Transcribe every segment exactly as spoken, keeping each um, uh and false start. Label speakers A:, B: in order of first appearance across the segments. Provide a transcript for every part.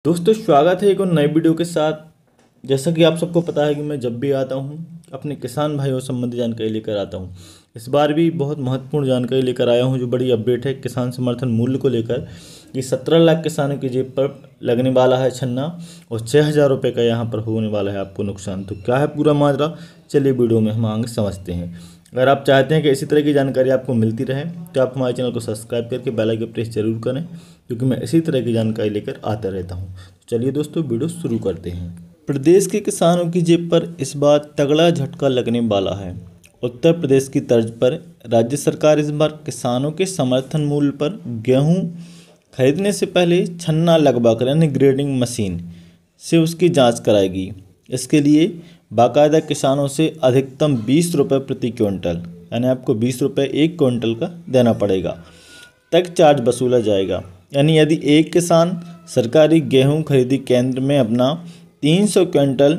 A: दोस्तों स्वागत है एक और नई वीडियो के साथ। जैसा कि आप सबको पता है कि मैं जब भी आता हूं अपने किसान भाइयों संबंधी जानकारी लेकर आता हूं। इस बार भी बहुत महत्वपूर्ण जानकारी लेकर आया हूं जो बड़ी अपडेट है किसान समर्थन मूल्य को लेकर। ये सत्रह लाख किसानों की जेब पर लगने वाला है छन्ना और छः हज़ार रुपये का यहाँ पर होने वाला है आपको नुकसान। तो क्या है पूरा माजरा, चलिए वीडियो में हम आगे समझते हैं। अगर आप चाहते हैं कि इसी तरह की जानकारी आपको मिलती रहे तो आप हमारे चैनल को सब्सक्राइब करके बेल आइकन प्रेस जरूर करें, क्योंकि मैं इसी तरह की जानकारी लेकर आता रहता हूं। तो चलिए दोस्तों वीडियो शुरू करते हैं। प्रदेश के किसानों की जेब पर इस बार तगड़ा झटका लगने वाला है। उत्तर प्रदेश की तर्ज पर राज्य सरकार इस बार किसानों के समर्थन मूल्य पर गेहूं खरीदने से पहले छन्ना लगवाकर यानी ग्रेडिंग मशीन से उसकी जाँच कराएगी। इसके लिए बाकायदा किसानों से अधिकतम बीस रुपये प्रति क्विंटल यानी आपको बीस रुपये एक क्विंटल का देना पड़ेगा तक चार्ज वसूला जाएगा। यानी यदि एक किसान सरकारी गेहूं खरीदी केंद्र में अपना तीन सौ क्विंटल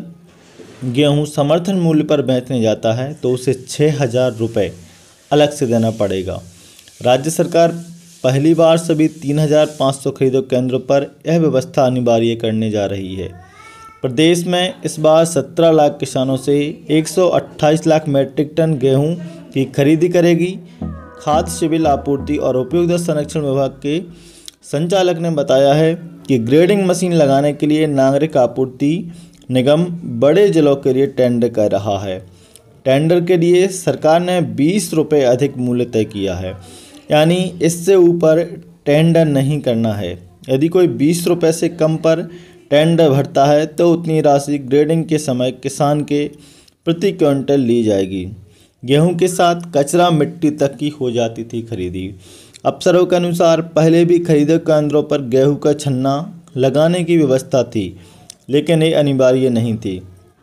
A: गेहूं समर्थन मूल्य पर बेचने जाता है तो उसे छः हज़ार रुपये अलग से देना पड़ेगा। राज्य सरकार पहली बार सभी तीन हज़ार पाँच सौ खरीदो केंद्रों पर यह व्यवस्था अनिवार्य करने जा रही है। प्रदेश में इस बार सत्रह लाख किसानों से एक सौ अट्ठाईस लाख मीट्रिक टन गेहूं की खरीदी करेगी। खाद्य सिविल आपूर्ति और उपभोक्ता संरक्षण विभाग के संचालक ने बताया है कि ग्रेडिंग मशीन लगाने के लिए नागरिक आपूर्ति निगम बड़े जिलों के लिए टेंडर कर रहा है। टेंडर के लिए सरकार ने बीस रुपये अधिक मूल्य तय किया है, यानी इससे ऊपर टेंडर नहीं करना है। यदि कोई बीस रुपये से कम पर टेंडर भरता है तो उतनी राशि ग्रेडिंग के समय किसान के प्रति क्विंटल ली जाएगी। गेहूं के साथ कचरा मिट्टी तक की हो जाती थी खरीदी। अफसरों के अनुसार पहले भी खरीदो केंद्रों पर गेहूं का छन्ना लगाने की व्यवस्था थी, लेकिन ये अनिवार्य नहीं थी।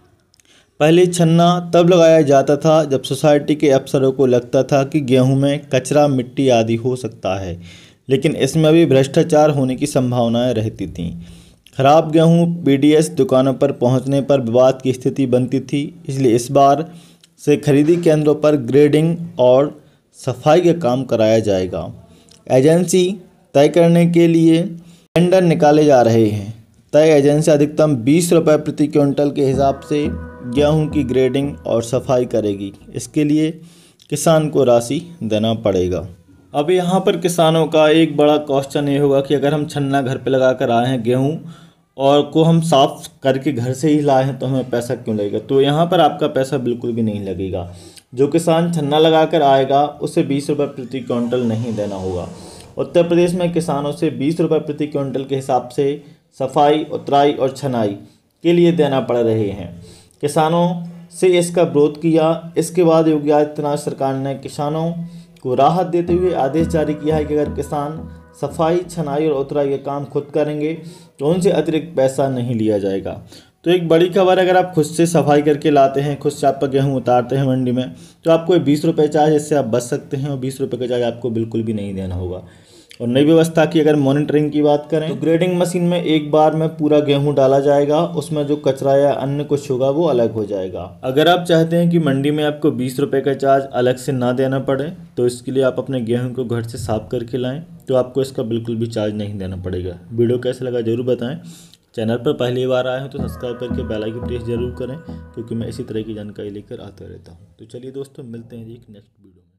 A: पहले छन्ना तब लगाया जाता था जब सोसाइटी के अफसरों को लगता था कि गेहूं में कचरा मिट्टी आदि हो सकता है, लेकिन इसमें भी भ्रष्टाचार होने की संभावनाएं रहती थीं। खराब गेहूं पीडीएस दुकानों पर पहुंचने पर विवाद की स्थिति बनती थी, इसलिए इस बार से खरीदी केंद्रों पर ग्रेडिंग और सफाई का काम कराया जाएगा। एजेंसी तय करने के लिए टेंडर निकाले जा रहे हैं। तय एजेंसी अधिकतम बीस रुपये प्रति क्विंटल के हिसाब से गेहूं की ग्रेडिंग और सफाई करेगी। इसके लिए किसान को राशि देना पड़ेगा। अब यहाँ पर किसानों का एक बड़ा क्वेश्चन ये होगा कि अगर हम छन्ना घर पे लगा कर आए हैं गेहूं और को हम साफ़ करके घर से ही लाए हैं तो हमें पैसा क्यों लगेगा? तो यहाँ पर आपका पैसा बिल्कुल भी नहीं लगेगा। जो किसान छन्ना लगा कर आएगा उसे बीस रुपये प्रति क्विंटल नहीं देना होगा। उत्तर प्रदेश में किसानों से बीस रुपये प्रति क्विंटल के हिसाब से सफाई, उतराई और छनाई के लिए देना पड़ रहे हैं। किसानों से इसका विरोध किया। इसके बाद योगी आदित्यनाथ सरकार ने किसानों को राहत देते हुए आदेश जारी किया है कि अगर किसान सफाई, छनाई और उतराई का काम खुद करेंगे तो उनसे अतिरिक्त पैसा नहीं लिया जाएगा। तो एक बड़ी खबर, अगर आप खुद से सफाई करके लाते हैं, खुद से आपका गेहूं उतारते हैं मंडी में, तो आपको बीस रुपये चार्ज इससे आप बच सकते हैं और बीस रुपये का चार्ज आपको बिल्कुल भी नहीं देना होगा। और नई व्यवस्था की अगर मॉनिटरिंग की बात करें तो ग्रेडिंग मशीन में एक बार में पूरा गेहूं डाला जाएगा, उसमें जो कचरा या अन्य कुछ होगा वो अलग हो जाएगा। अगर आप चाहते हैं कि मंडी में आपको बीस रुपये का चार्ज अलग से ना देना पड़े तो इसके लिए आप अपने गेहूं को घर से साफ करके लाएं, तो आपको इसका बिल्कुल भी चार्ज नहीं देना पड़ेगा। वीडियो कैसा लगा जरूर बताएं। चैनल पर पहली बार आए हो तो सब्सक्राइब करके बेल आइकन प्रेस जरूर करें, क्योंकि मैं इसी तरह की जानकारी लेकर आता रहता हूँ। तो चलिए दोस्तों, मिलते हैं जी एक नेक्स्ट वीडियो में।